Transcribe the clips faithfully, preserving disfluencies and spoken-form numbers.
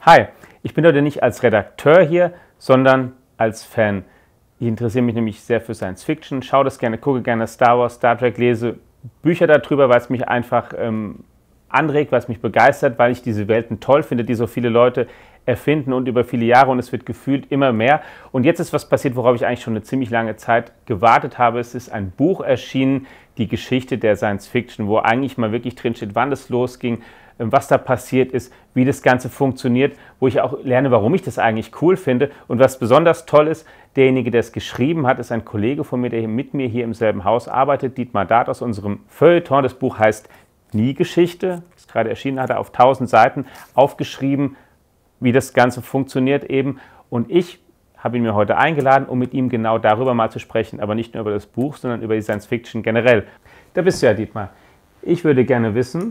Hi, ich bin heute nicht als Redakteur hier, sondern als Fan. Ich interessiere mich nämlich sehr für Science Fiction, schaue das gerne, gucke gerne Star Wars, Star Trek, lese Bücher darüber, weil es mich einfach ähm, anregt, weil es mich begeistert, weil ich diese Welten toll finde, die so viele Leute erfinden und über viele Jahre, und es wird gefühlt immer mehr. Und jetzt ist was passiert, worauf ich eigentlich schon eine ziemlich lange Zeit gewartet habe. Es ist ein Buch erschienen, die Geschichte der Science Fiction, wo eigentlich mal wirklich drinsteht, wann es losging, was da passiert ist, wie das Ganze funktioniert, wo ich auch lerne, warum ich das eigentlich cool finde. Und was besonders toll ist, derjenige, der es geschrieben hat, ist ein Kollege von mir, der hier mit mir hier im selben Haus arbeitet, Dietmar Dart aus unserem Feuilleton. Das Buch heißt Nie-Geschichte, ist gerade erschienen, hat er auf tausend Seiten aufgeschrieben, wie das Ganze funktioniert eben. Und ich habe ihn mir heute eingeladen, um mit ihm genau darüber mal zu sprechen, aber nicht nur über das Buch, sondern über die Science Fiction generell. Da bist du ja, Dietmar. Ich würde gerne wissen,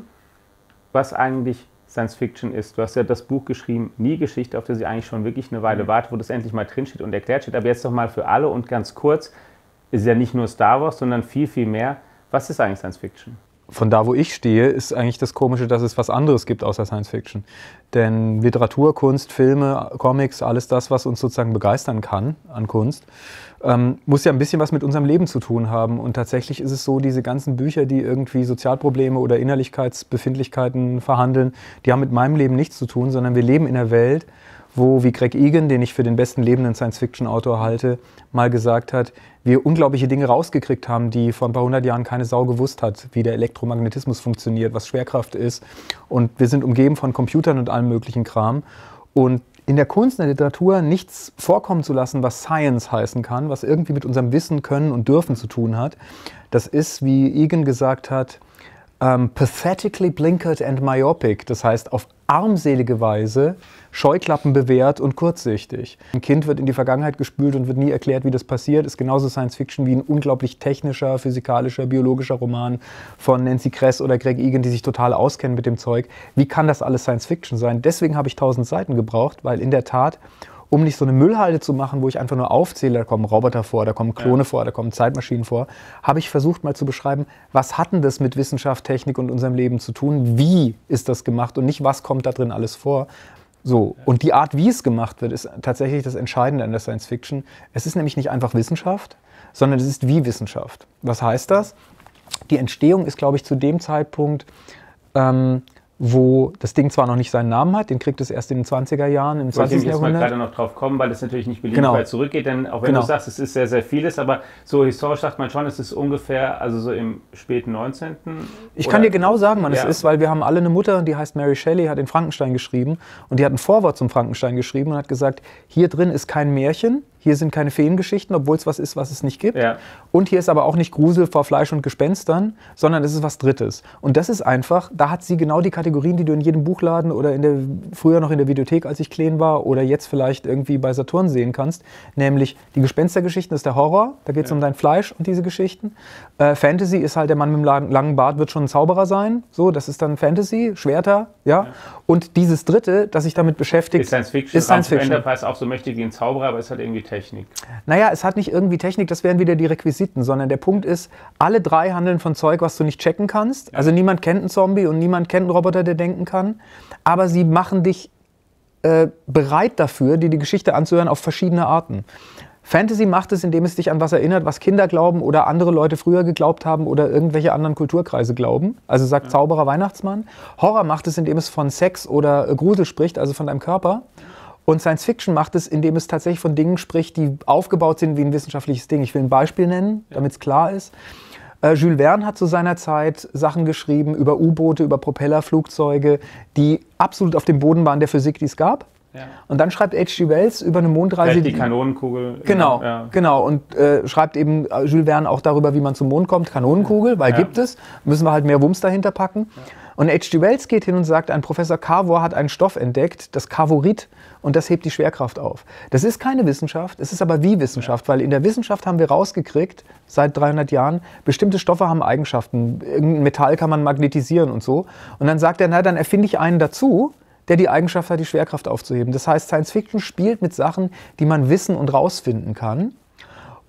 was eigentlich Science Fiction ist. Du hast ja das Buch geschrieben, Nie-Geschichte, auf das ich eigentlich schon wirklich eine Weile warte, wo das endlich mal drinsteht und erklärt steht. Aber jetzt doch mal für alle und ganz kurz, ist ja nicht nur Star Wars, sondern viel, viel mehr. Was ist eigentlich Science Fiction? Von da, wo ich stehe, ist eigentlich das Komische, dass es was anderes gibt außer Science Fiction. Denn Literatur, Kunst, Filme, Comics, alles das, was uns sozusagen begeistern kann an Kunst, ähm, muss ja ein bisschen was mit unserem Leben zu tun haben. Und tatsächlich ist es so, diese ganzen Bücher, die irgendwie Sozialprobleme oder Innerlichkeitsbefindlichkeiten verhandeln, die haben mit meinem Leben nichts zu tun, sondern wir leben in einer Welt, wo, wie Greg Egan, den ich für den besten lebenden Science-Fiction-Autor halte, mal gesagt hat, wir unglaubliche Dinge rausgekriegt haben, die vor ein paar hundert Jahren keine Sau gewusst hat, wie der Elektromagnetismus funktioniert, was Schwerkraft ist. Und wir sind umgeben von Computern und allem möglichen Kram. Und in der Kunst, in der Literatur nichts vorkommen zu lassen, was Science heißen kann, was irgendwie mit unserem Wissen, Können und Dürfen zu tun hat, das ist, wie Egan gesagt hat, Um, pathetically blinkered and myopic, das heißt auf armselige Weise Scheuklappen bewährt und kurzsichtig. Ein Kind wird in die Vergangenheit gespült und wird nie erklärt, wie das passiert, ist genauso Science Fiction wie ein unglaublich technischer, physikalischer, biologischer Roman von Nancy Kress oder Greg Egan, die sich total auskennen mit dem Zeug. Wie kann das alles Science Fiction sein? Deswegen habe ich tausend Seiten gebraucht, weil in der Tat, um nicht so eine Müllhalde zu machen, wo ich einfach nur aufzähle, da kommen Roboter vor, da kommen Klone ja. vor, da kommen Zeitmaschinen vor, habe ich versucht mal zu beschreiben, was hat denn das mit Wissenschaft, Technik und unserem Leben zu tun, wie ist das gemacht und nicht, was kommt da drin alles vor. So, und die Art, wie es gemacht wird, ist tatsächlich das Entscheidende an der Science Fiction. Es ist nämlich nicht einfach Wissenschaft, sondern es ist wie Wissenschaft. Was heißt das? Die Entstehung ist, glaube ich, zu dem Zeitpunkt, ähm, wo das Ding zwar noch nicht seinen Namen hat, den kriegt es erst in den zwanziger Jahren, im zwanzigsten Jahrhundert. Ich wollte gerade noch drauf kommen, weil es natürlich nicht beliebig genau. weit zurückgeht, denn auch wenn genau. du sagst, es ist sehr, sehr vieles, aber so historisch sagt man schon, es ist ungefähr, also so im späten neunzehnten Ich kann dir genau sagen, wann ja. es ist, weil wir haben alle eine Mutter, die heißt Mary Shelley, hat den Frankenstein geschrieben und die hat ein Vorwort zum Frankenstein geschrieben und hat gesagt, hier drin ist kein Märchen, hier sind keine Feengeschichten, obwohl es was ist, was es nicht gibt. Ja. Und hier ist aber auch nicht Grusel vor Fleisch und Gespenstern, sondern es ist was Drittes. Und das ist einfach, da hat sie genau die Kategorien, die du in jedem Buchladen oder in der, früher noch in der Videothek, als ich klein war, oder jetzt vielleicht irgendwie bei Saturn sehen kannst. Nämlich die Gespenstergeschichten ist der Horror, da geht es ja. um dein Fleisch und diese Geschichten. Äh, Fantasy ist halt, der Mann mit dem langen Bart wird schon ein Zauberer sein. So, das ist dann Fantasy, Schwerter, ja. ja. Und dieses Dritte, das sich damit beschäftigt, ist Science Fiction. Ist Science Fiction. Enterprise auch so mächtig wie ein Zauberer, aber es hat irgendwie Technik. Naja, es hat nicht irgendwie Technik, das wären wieder die Requisiten, sondern der Punkt ist, alle drei handeln von Zeug, was du nicht checken kannst. Also niemand kennt einen Zombie und niemand kennt einen Roboter, der denken kann. Aber sie machen dich äh, bereit dafür, dir die Geschichte anzuhören auf verschiedene Arten. Fantasy macht es, indem es dich an was erinnert, was Kinder glauben oder andere Leute früher geglaubt haben oder irgendwelche anderen Kulturkreise glauben. Also sagt ja. Zauberer, Weihnachtsmann. Horror macht es, indem es von Sex oder Grusel spricht, also von deinem Körper. Und Science Fiction macht es, indem es tatsächlich von Dingen spricht, die aufgebaut sind wie ein wissenschaftliches Ding. Ich will ein Beispiel nennen, damit es klar ist. Äh, Jules Verne hat zu seiner Zeit Sachen geschrieben über U-Boote, über Propellerflugzeuge, die absolut auf dem Boden waren der Physik, die es gab. Ja. Und dann schreibt H G Wells über eine Mondreise. Vielleicht die Kanonenkugel. Genau, ja. genau. Und äh, schreibt eben Jules Verne auch darüber, wie man zum Mond kommt. Kanonenkugel, weil ja. gibt es. Müssen wir halt mehr Wumms dahinter packen. Ja. Und H G Wells geht hin und sagt, ein Professor Cavor hat einen Stoff entdeckt, das Cavorit, und das hebt die Schwerkraft auf. Das ist keine Wissenschaft, es ist aber wie Wissenschaft, ja. weil in der Wissenschaft haben wir rausgekriegt, seit dreihundert Jahren, bestimmte Stoffe haben Eigenschaften, irgendein Metall kann man magnetisieren und so. Und dann sagt er, na, dann erfinde ich einen dazu, der die Eigenschaft hat, die Schwerkraft aufzuheben. Das heißt, Science Fiction spielt mit Sachen, die man wissen und rausfinden kann.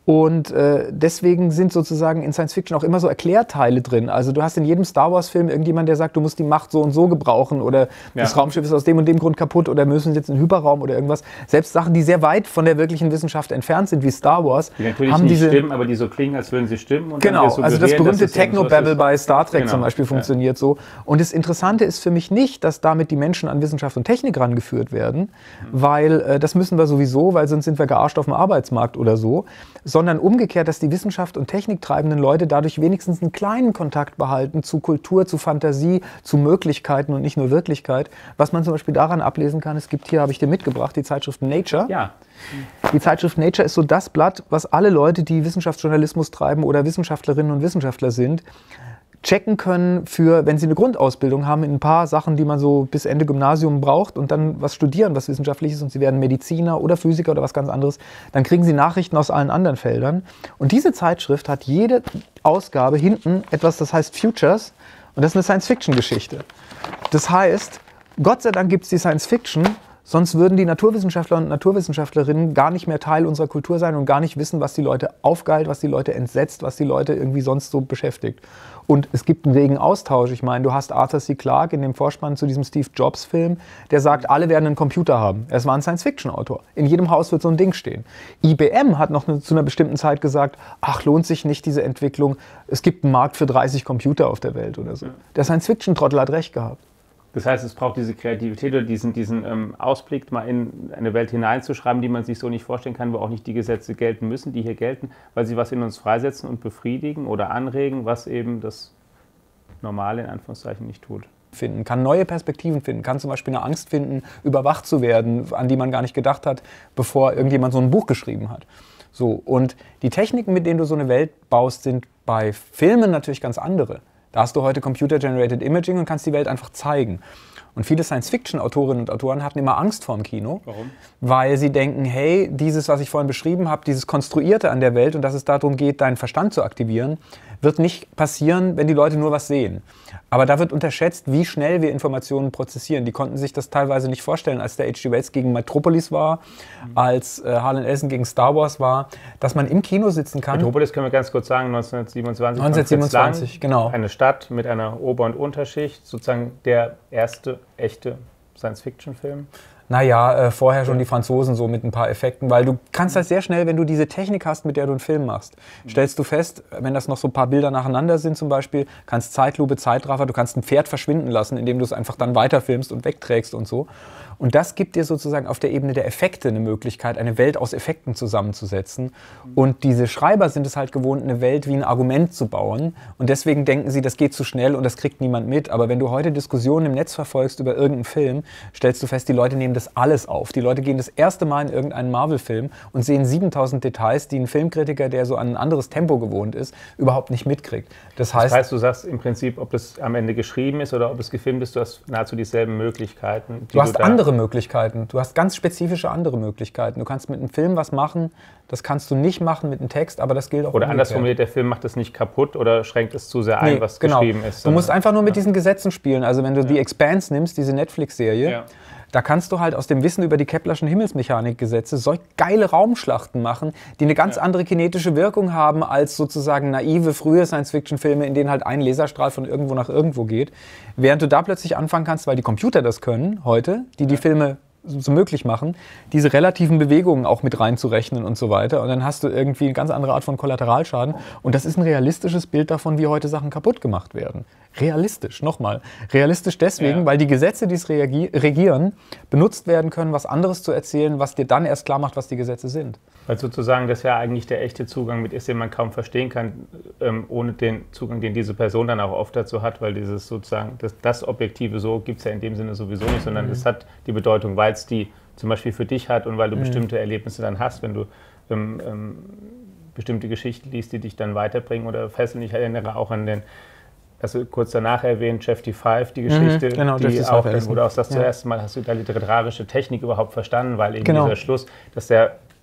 Und äh, deswegen sind sozusagen in Science Fiction auch immer so Erklärteile drin. Also du hast in jedem Star Wars Film irgendjemand, der sagt, du musst die Macht so und so gebrauchen oder ja. das Raumschiff ist aus dem und dem Grund kaputt oder müssen jetzt in den Hyperraum oder irgendwas. Selbst Sachen, die sehr weit von der wirklichen Wissenschaft entfernt sind, wie Star Wars, die natürlich haben nicht diese stimmen, aber die so klingen, als würden sie stimmen. Und genau, dann also das berühmte Technobabble so bei Star Trek genau. zum Beispiel funktioniert ja. so. Und das Interessante ist für mich nicht, dass damit die Menschen an Wissenschaft und Technik rangeführt werden, mhm. weil äh, das müssen wir sowieso, weil sonst sind wir gearscht auf dem Arbeitsmarkt oder so, sondern umgekehrt, dass die Wissenschaft und techniktreibenden Leute dadurch wenigstens einen kleinen Kontakt behalten zu Kultur, zu Fantasie, zu Möglichkeiten und nicht nur Wirklichkeit. Was man zum Beispiel daran ablesen kann, es gibt hier, habe ich dir mitgebracht, die Zeitschrift Nature. Ja. Die Zeitschrift Nature ist so das Blatt, was alle Leute, die Wissenschaftsjournalismus treiben oder Wissenschaftlerinnen und Wissenschaftler sind, checken können für, wenn sie eine Grundausbildung haben, in ein paar Sachen, die man so bis Ende Gymnasium braucht und dann was studieren, was wissenschaftlich ist und sie werden Mediziner oder Physiker oder was ganz anderes, dann kriegen sie Nachrichten aus allen anderen Feldern. Und diese Zeitschrift hat jede Ausgabe hinten etwas, das heißt Futures und das ist eine Science-Fiction-Geschichte. Das heißt, Gott sei Dank gibt es die Science-Fiction, sonst würden die Naturwissenschaftler und Naturwissenschaftlerinnen gar nicht mehr Teil unserer Kultur sein und gar nicht wissen, was die Leute aufgeilt, was die Leute entsetzt, was die Leute irgendwie sonst so beschäftigt. Und es gibt einen regen Austausch. Ich meine, du hast Arthur C. Clarke in dem Vorspann zu diesem Steve Jobs-Film, der sagt, alle werden einen Computer haben. Er war ein Science-Fiction-Autor. In jedem Haus wird so ein Ding stehen. I B M hat noch eine, zu einer bestimmten Zeit gesagt, ach, lohnt sich nicht diese Entwicklung. Es gibt einen Markt für dreißig Computer auf der Welt oder so. Der Science-Fiction-Trottel hat recht gehabt. Das heißt, es braucht diese Kreativität oder diesen, diesen ähm, Ausblick, mal in eine Welt hineinzuschreiben, die man sich so nicht vorstellen kann, wo auch nicht die Gesetze gelten müssen, die hier gelten, weil sie was in uns freisetzen und befriedigen oder anregen, was eben das Normale in Anführungszeichen nicht tut. Finden, kann neue Perspektiven finden, kann zum Beispiel eine Angst finden, überwacht zu werden, an die man gar nicht gedacht hat, bevor irgendjemand so ein Buch geschrieben hat. So, und die Techniken, mit denen du so eine Welt baust, sind bei Filmen natürlich ganz andere. Da hast du heute Computer-Generated Imaging und kannst die Welt einfach zeigen. Und viele Science-Fiction-Autorinnen und Autoren hatten immer Angst vor dem Kino. Warum? Weil sie denken, hey, dieses, was ich vorhin beschrieben habe, dieses Konstruierte an der Welt und dass es darum geht, deinen Verstand zu aktivieren, wird nicht passieren, wenn die Leute nur was sehen. Aber da wird unterschätzt, wie schnell wir Informationen prozessieren. Die konnten sich das teilweise nicht vorstellen, als der H G Wells gegen Metropolis war, mhm. als äh, Harlan Ellison gegen Star Wars war, dass man im Kino sitzen kann. Metropolis können wir ganz kurz sagen, neunzehnhundertsiebenundzwanzig. neunzehnhundertsiebenundzwanzig, genau. Eine Stadt mit einer Ober- und Unterschicht, sozusagen der erste echte Science-Fiction-Film. Naja, äh, vorher schon die Franzosen so mit ein paar Effekten, weil du kannst halt sehr schnell, wenn du diese Technik hast, mit der du einen Film machst, stellst du fest, wenn das noch so ein paar Bilder nacheinander sind zum Beispiel, kannst Zeitlupe, Zeitraffer, du kannst ein Pferd verschwinden lassen, indem du es einfach dann weiterfilmst und wegträgst und so. Und das gibt dir sozusagen auf der Ebene der Effekte eine Möglichkeit, eine Welt aus Effekten zusammenzusetzen. Und diese Schreiber sind es halt gewohnt, eine Welt wie ein Argument zu bauen. Und deswegen denken sie, das geht zu schnell und das kriegt niemand mit. Aber wenn du heute Diskussionen im Netz verfolgst über irgendeinen Film, stellst du fest, die Leute nehmen das alles auf. Die Leute gehen das erste Mal in irgendeinen Marvel-Film und sehen siebentausend Details, die ein Filmkritiker, der so an ein anderes Tempo gewohnt ist, überhaupt nicht mitkriegt. Das heißt, das heißt, du sagst im Prinzip, ob das am Ende geschrieben ist oder ob es gefilmt ist, du hast nahezu dieselben Möglichkeiten. Die du hast du andere Möglichkeiten. Du hast ganz spezifische andere Möglichkeiten. Du kannst mit einem Film was machen, das kannst du nicht machen mit einem Text, aber das gilt auch Oder umgekehrt. anders formuliert, der Film macht es nicht kaputt oder schränkt es zu sehr ein, nee, was genau. geschrieben ist. Du musst einfach nur mit ja. diesen Gesetzen spielen. Also wenn du ja. die Expanse nimmst, diese Netflix-Serie, ja. da kannst du halt aus dem Wissen über die Keplerschen Himmelsmechanikgesetze solch geile Raumschlachten machen, die eine ganz ja. andere kinetische Wirkung haben als sozusagen naive, frühe Science-Fiction-Filme, in denen halt ein Laserstrahl von irgendwo nach irgendwo geht. Während du da plötzlich anfangen kannst, weil die Computer das können heute, die die ja. Filme so möglich machen, diese relativen Bewegungen auch mit reinzurechnen und so weiter. Und dann hast du irgendwie eine ganz andere Art von Kollateralschaden. Und das ist ein realistisches Bild davon, wie heute Sachen kaputt gemacht werden. Realistisch, nochmal. Realistisch deswegen, ja. weil die Gesetze, die es regieren, benutzt werden können, was anderes zu erzählen, was dir dann erst klar macht, was die Gesetze sind. Weil sozusagen das ja eigentlich der echte Zugang mit ist, den man kaum verstehen kann, ähm, ohne den Zugang, den diese Person dann auch oft dazu hat, weil dieses sozusagen, das, das Objektive so gibt es ja in dem Sinne sowieso nicht, sondern es mhm. hat die Bedeutung, weil es die zum Beispiel für dich hat und weil du mhm. bestimmte Erlebnisse dann hast, wenn du ähm, ähm, bestimmte Geschichten liest, die dich dann weiterbringen oder fesseln. Ich erinnere auch an den, also kurz danach erwähnt, Jeff D. Five, die Geschichte, mhm, genau, die auch, wo du auch sagst, ja. zuerst mal hast du da literarische Technik überhaupt verstanden, weil eben genau. dieser Schluss, dass der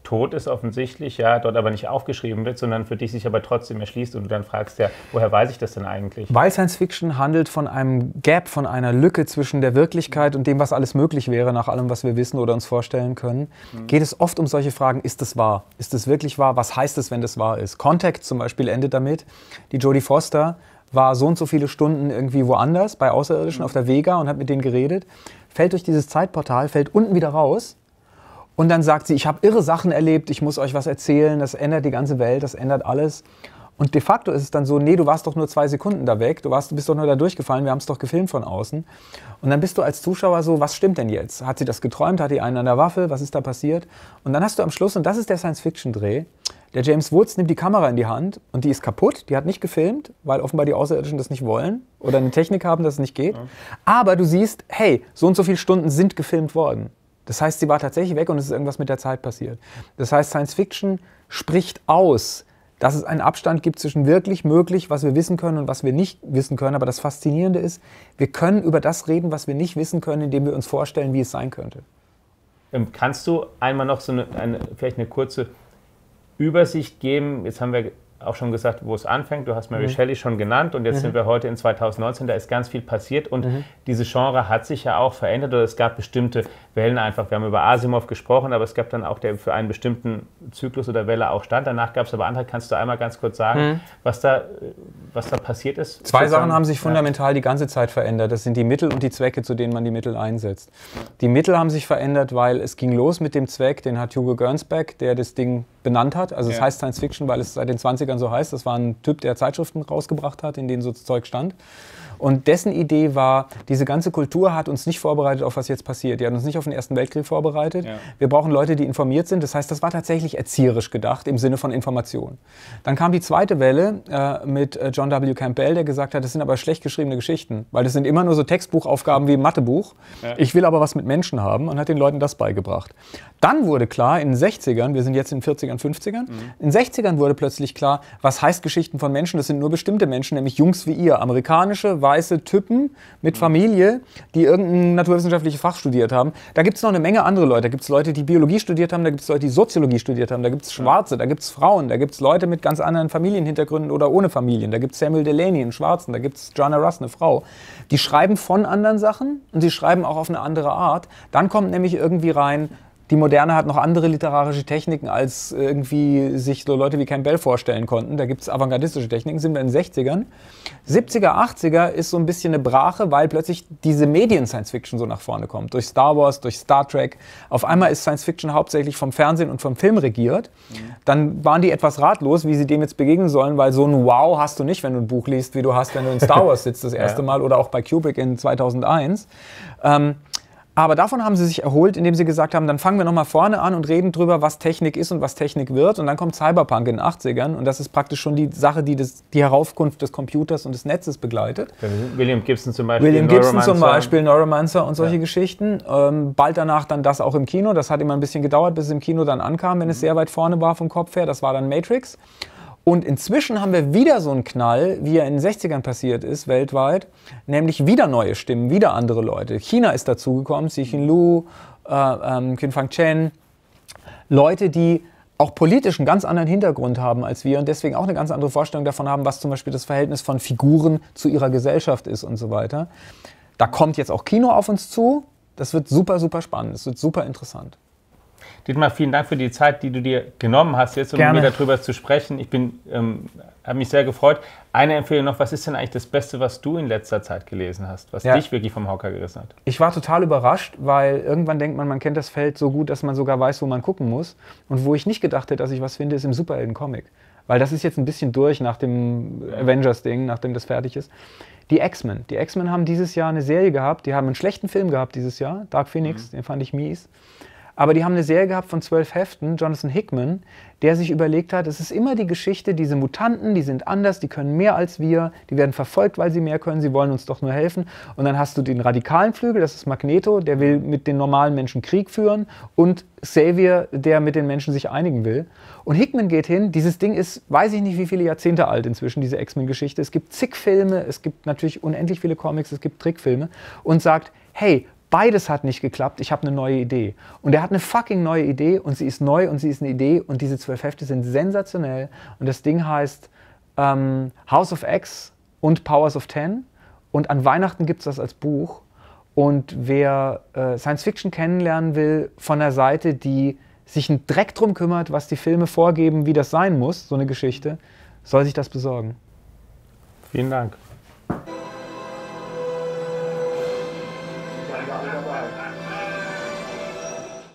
tot ist offensichtlich, ja, dort aber nicht aufgeschrieben wird, sondern für dich sich aber trotzdem erschließt und du dann fragst, ja, woher weiß ich das denn eigentlich? Weil Science Fiction handelt von einem Gap, von einer Lücke zwischen der Wirklichkeit und dem, was alles möglich wäre, nach allem, was wir wissen oder uns vorstellen können, mhm. geht es oft um solche Fragen, ist das wahr? Ist das wirklich wahr? Was heißt es, wenn das wahr ist? Contact zum Beispiel endet damit, die Jodie Foster war so und so viele Stunden irgendwie woanders, bei Außerirdischen, mhm. auf der Vega und hat mit denen geredet, fällt durch dieses Zeitportal, fällt unten wieder raus. Und dann sagt sie, ich habe irre Sachen erlebt, ich muss euch was erzählen, das ändert die ganze Welt, das ändert alles. Und de facto ist es dann so, nee, du warst doch nur zwei Sekunden da weg, du, warst, du bist doch nur da durchgefallen, wir haben es doch gefilmt von außen. Und dann bist du als Zuschauer so, was stimmt denn jetzt? Hat sie das geträumt, hat die einen an der Waffe, was ist da passiert? Und dann hast du am Schluss, und das ist der Science-Fiction-Dreh, der James Woods nimmt die Kamera in die Hand und die ist kaputt, die hat nicht gefilmt, weil offenbar die Außerirdischen das nicht wollen oder eine Technik haben, dass es nicht geht. Aber du siehst, hey, so und so viele Stunden sind gefilmt worden. Das heißt, sie war tatsächlich weg und es ist irgendwas mit der Zeit passiert. Das heißt, Science Fiction spricht aus, dass es einen Abstand gibt zwischen wirklich möglich, was wir wissen können und was wir nicht wissen können. Aber das Faszinierende ist, wir können über das reden, was wir nicht wissen können, indem wir uns vorstellen, wie es sein könnte. Ähm, kannst du einmal noch so eine, eine, vielleicht eine kurze Übersicht geben? Jetzt haben wir auch schon gesagt, wo es anfängt. Du hast Mary mhm. Shelley schon genannt und jetzt mhm. sind wir heute in zweitausendneunzehn, da ist ganz viel passiert und mhm. dieses Genre hat sich ja auch verändert oder es gab bestimmte Wellen einfach. Wir haben über Asimov gesprochen, aber es gab dann auch, der für einen bestimmten Zyklus oder Welle auch stand. Danach gab es aber andere. Kannst du einmal ganz kurz sagen, mhm. was, da, was da passiert ist? Zwei Sachen haben sich fundamental ja. die ganze Zeit verändert. Das sind die Mittel und die Zwecke, zu denen man die Mittel einsetzt. Die Mittel haben sich verändert, weil es ging los mit dem Zweck, den hat Hugo Gernsback, der das Ding benannt hat. Also es ja. heißt Science Fiction, weil es seit den zwanzigern so heißt. Das war ein Typ, der Zeitschriften rausgebracht hat, in denen so Zeug stand. Und dessen Idee war, diese ganze Kultur hat uns nicht vorbereitet auf was jetzt passiert. Die hat uns nicht auf den Ersten Weltkrieg vorbereitet. Ja. Wir brauchen Leute, die informiert sind. Das heißt, das war tatsächlich erzieherisch gedacht im Sinne von Information. Dann kam die zweite Welle äh, mit John W. Campbell, der gesagt hat, das sind aber schlecht geschriebene Geschichten, weil das sind immer nur so Textbuchaufgaben wie im Mathebuch. Ja. Ich will aber was mit Menschen haben und hat den Leuten das beigebracht. Dann wurde klar, in den sechzigern, wir sind jetzt in den vierzigern, fünfzigern, mhm. in den sechzigern wurde plötzlich klar, was heißt Geschichten von Menschen? Das sind nur bestimmte Menschen, nämlich Jungs wie ihr, amerikanische, weiße Typen mit Familie, die irgendein naturwissenschaftliches Fach studiert haben. Da gibt es noch eine Menge andere Leute. Da gibt es Leute, die Biologie studiert haben, da gibt es Leute, die Soziologie studiert haben, da gibt es Schwarze, da gibt es Frauen, da gibt es Leute mit ganz anderen Familienhintergründen oder ohne Familien. Da gibt es Samuel Delany, einen Schwarzen, da gibt es Joanna Russ, eine Frau. Die schreiben von anderen Sachen und sie schreiben auch auf eine andere Art. Dann kommt nämlich irgendwie rein, die Moderne hat noch andere literarische Techniken, als irgendwie sich so Leute wie Campbell vorstellen konnten. Da gibt es avantgardistische Techniken, sind wir in den sechzigern. siebziger, achtziger ist so ein bisschen eine Brache, weil plötzlich diese Medien-Science-Fiction so nach vorne kommt. Durch Star Wars, durch Star Trek. Auf einmal ist Science-Fiction hauptsächlich vom Fernsehen und vom Film regiert. Mhm. Dann waren die etwas ratlos, wie sie dem jetzt begegnen sollen, weil so ein Wow hast du nicht, wenn du ein Buch liest, wie du hast, wenn du in Star Wars sitzt das erste ja. Mal oder auch bei Kubrick in zweitausendeins. Ähm, Aber davon haben sie sich erholt, indem sie gesagt haben, dann fangen wir nochmal vorne an und reden drüber, was Technik ist und was Technik wird. Und dann kommt Cyberpunk in den achtzigern und das ist praktisch schon die Sache, die das, die Heraufkunft des Computers und des Netzes begleitet. William Gibson zum Beispiel. William Gibson zum Beispiel, Neuromancer und solche ja. Geschichten. Ähm, bald danach dann das auch im Kino. Das hat immer ein bisschen gedauert, bis es im Kino dann ankam, wenn mhm. es sehr weit vorne war vom Kopf her. Das war dann Matrix. Und inzwischen haben wir wieder so einen Knall, wie er in den sechzigern passiert ist, weltweit, nämlich wieder neue Stimmen, wieder andere Leute. China ist dazugekommen, Cixin Liu, äh, ähm, Qinfang Chen, Leute, die auch politisch einen ganz anderen Hintergrund haben als wir und deswegen auch eine ganz andere Vorstellung davon haben, was zum Beispiel das Verhältnis von Figuren zu ihrer Gesellschaft ist und so weiter. Da kommt jetzt auch Kino auf uns zu, das wird super, super spannend, das wird super interessant. Dietmar, vielen Dank für die Zeit, die du dir genommen hast, jetzt um Gerne. mit mir darüber zu sprechen. Ich bin, ähm, habe mich sehr gefreut. Eine Empfehlung noch, was ist denn eigentlich das Beste, was du in letzter Zeit gelesen hast, was ja. dich wirklich vom Hocker gerissen hat? Ich war total überrascht, weil irgendwann denkt man, man kennt das Feld so gut, dass man sogar weiß, wo man gucken muss. Und wo ich nicht gedacht hätte, dass ich was finde, ist im Superhelden-Comic. Weil das ist jetzt ein bisschen durch nach dem Avengers-Ding, nachdem das fertig ist. Die X-Men. Die X-Men haben dieses Jahr eine Serie gehabt, die haben einen schlechten Film gehabt dieses Jahr, Dark Phoenix, mhm. den fand ich mies. Aber die haben eine Serie gehabt von zwölf Heften, Jonathan Hickman, der sich überlegt hat, es ist immer die Geschichte, diese Mutanten, die sind anders, die können mehr als wir, die werden verfolgt, weil sie mehr können, sie wollen uns doch nur helfen. Und dann hast du den radikalen Flügel, das ist Magneto, der will mit den normalen Menschen Krieg führen und Xavier, der mit den Menschen sich einigen will. Und Hickman geht hin, dieses Ding ist, weiß ich nicht wie viele Jahrzehnte alt inzwischen, diese X-Men-Geschichte. Es gibt zig Filme, es gibt natürlich unendlich viele Comics, es gibt Trickfilme und sagt, hey, beides hat nicht geklappt, ich habe eine neue Idee. Und er hat eine fucking neue Idee und sie ist neu und sie ist eine Idee und diese zwölf Hefte sind sensationell. Und das Ding heißt ähm, House of X und Powers of Ten und an Weihnachten gibt es das als Buch. Und wer äh, Science Fiction kennenlernen will von der Seite, die sich einen Dreck drum kümmert, was die Filme vorgeben, wie das sein muss, so eine Geschichte, soll sich das besorgen. Vielen Dank. Danke alle dabei.